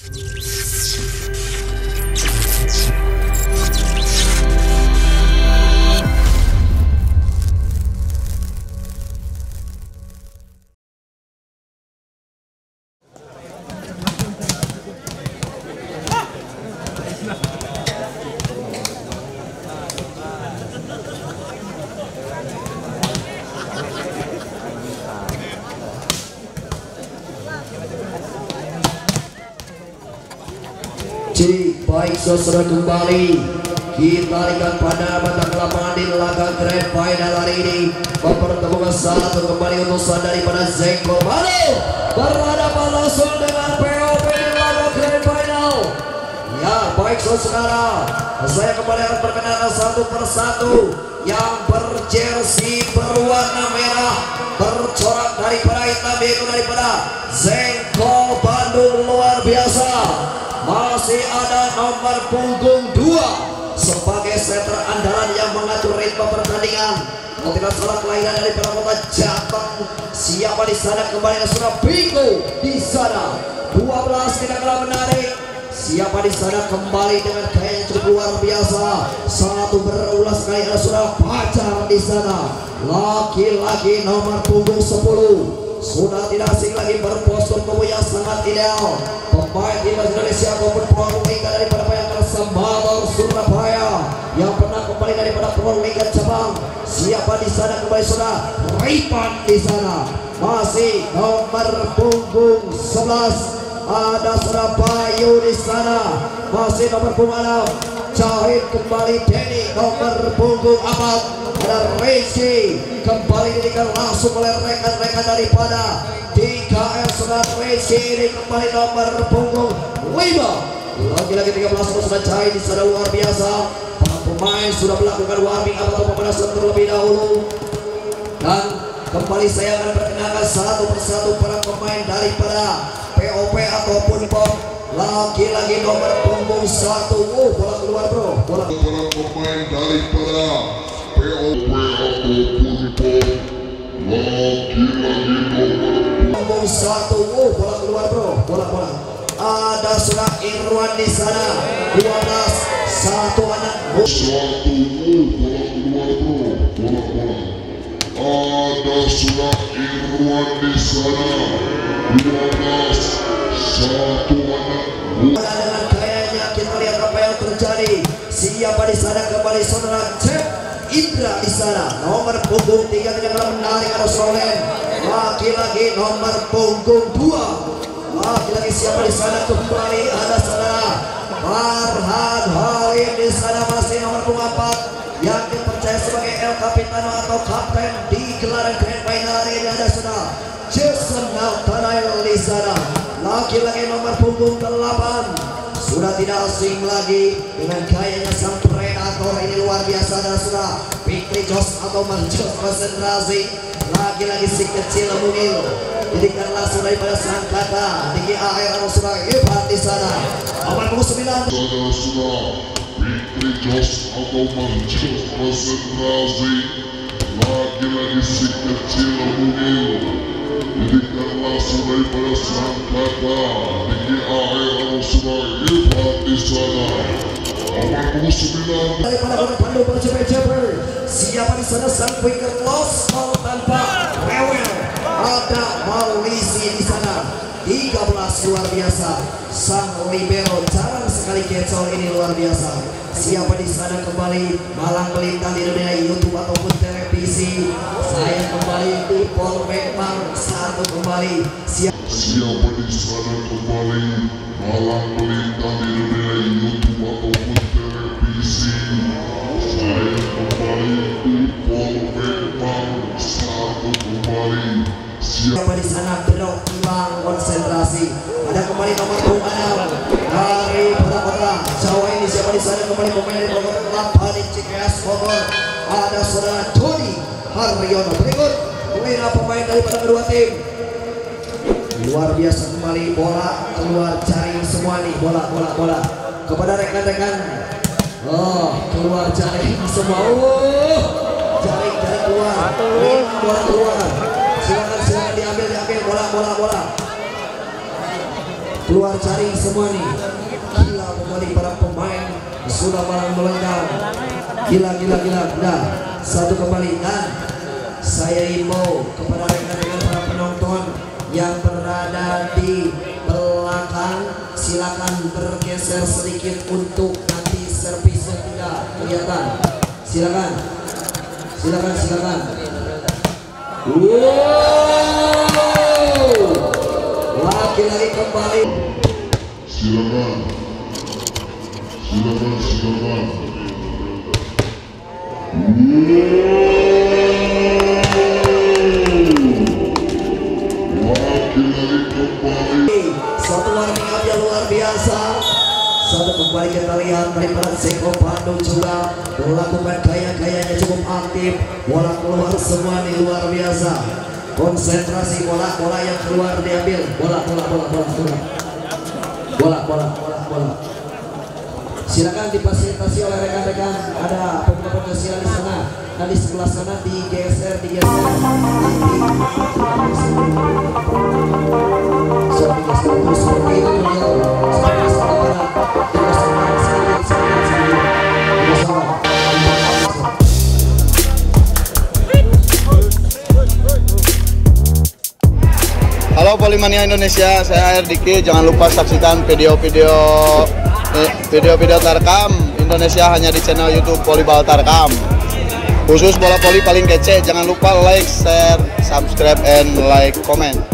Baik, saudara, kembali kita lihat pada batang lapangan di laga grand final hari ini. Mempertemukan satu kembali utusan daripada Zengko Baru berhadapan langsung dengan POP di laga grand final. Ya, baik saudara, saya kembali akan perkenalkan satu persatu yang berjersey berwarna merah bercorak daripada hitam, yaitu daripada Zengko Bandung luar biasa. Masih ada nomor punggung 2 sebagai setter andalan yang mengatur ritme pertandingan. Kalau tidak salah kelahiran dari kota Jateng. Siapa di sana kembali ke surah Bingo di sana. 12 tidak kalah menarik. Siapa di sana kembali dengan gaya yang cukup luar biasa. Satu berulas kali ada surah Pacar di sana. Laki-laki nomor punggung 10. Sudah tidak asing lagi berpostur tubuh yang sangat ideal. Pemain timnas Indonesia maupun Proliga daripada Bayangkara Samator Surabaya yang pernah kembali daripada Proliga cabang. Siapa di sana kembali sudah Ripan di sana. Masih nomor punggung 11 ada Surabaya di sana. Masih nomor punggung 6 Cahit kembali. Denny nomor punggung 4 ada Rizky kembali diberikan langsung oleh rekan-rekan daripada 3M Sudah Rizky ini kembali nomor punggung 5. Lagi-lagi 13 sudah Cahit di sana luar biasa. Para pemain sudah melakukan warming up atau pemanasan terlebih dahulu. Dan kembali saya akan perkenalkan satu persatu para pemain daripada POP ataupun POP. Lagi-lagi nomor punggung 1. Bola keluar bro. Bola para pemain daripada POP ataupun POP. Lagi-lagi nomor punggung 1. Bola keluar bro. Bola. Ada sudah Irwan di sana. 12 satu anak. 1. Bola keluar bro. Bola. Ada sudah Irwan di sana. 12 satu anak. Dengan gayanya kita lihat apa yang terjadi. Siapa di sana kembali saudara Cep Indra di sana. Nomor punggung 3 tidak kalah menarik ada Solen. Lagi-lagi nomor punggung 2. Lagi-lagi siapa di sana kembali ada saudara Farhan Halim di sana. Masih nomor punggung 4 yang dipercaya sebagai El Capitano atau kapten di gelaran Grand Final hari ini ada saudara Jason Nathanael di sana. Lagi-lagi nomor punggung 8 sudah tidak asing lagi dengan gayanya sang predator ini luar biasa dan sudah Fikri Jos atau Marjos konsentrasi. Lagi-lagi si kecil mungil didikan langsung daripada sang kakak tinggi air atau sudah hebat di sana. Nomor punggung 9 sudah Fikri Jos atau Marjos konsentrasi. Lagi-lagi si kecil mungil didikan langsung daripada sang kakak tinggi air atau sudah hebat di sana. Nomor punggung 9 daripada Kota Bandung berceper-ceper. Siapa di sana sang winger loss tanpa rewel. Ada Maulisi di sana. 13 luar biasa. Sang libero jarang sekali kecol ini luar biasa. Siapa di sana kembali malang melintang di dunia YouTube ataupun televisi. Saya kembali di Polmek Mang satu kembali. Siapa di sana kembali malang melintang di dunia YouTube ataupun televisi. Saya kembali di Polmek Mang satu kembali. Siapa di sana belum hilang konsentrasi. Ada kembali nomor punggung 6 dari kota Jawa ini. Siapa di sana kembali pemain dari Bogor 8 di Cikeas Bogor. Ada saudara Doni Haryono. Berikut pemain pemain daripada kedua tim. Luar biasa kembali bola keluar jaring semua nih bola kepada rekan-rekan. Keluar jaring semua. Jaring keluar. Bola keluar. Silakan diambil bola. keluar cari semua nih. Gila kembali para pemain sudah malang melenggang. Gila. Nah, satu kembali dan saya himbau kepada rekan-rekan para penonton yang berada di belakang, silakan bergeser sedikit untuk nanti servisnya tidak kelihatan. Silakan. Wow, lagi-lagi kembali. Silakan. Satu warning yang luar biasa. Satu kembali kita lihat daripada Zeko Pandu juga melakukan gaya-gayanya cukup aktif. Bola keluar semua nih, luar biasa. Konsentrasi, bola yang keluar diambil. Bola. Silakan difasilitasi oleh rekan-rekan. Ada pemain-pemain di sana. Nah, di sebelah sana digeser. Seperti itu Halo Polimania Indonesia, saya Diki. Jangan lupa saksikan video-video Tarkam Indonesia hanya di channel YouTube Volleyball Tarkam. Khusus bola voli paling kece. Jangan lupa like, share, subscribe, and like, comment.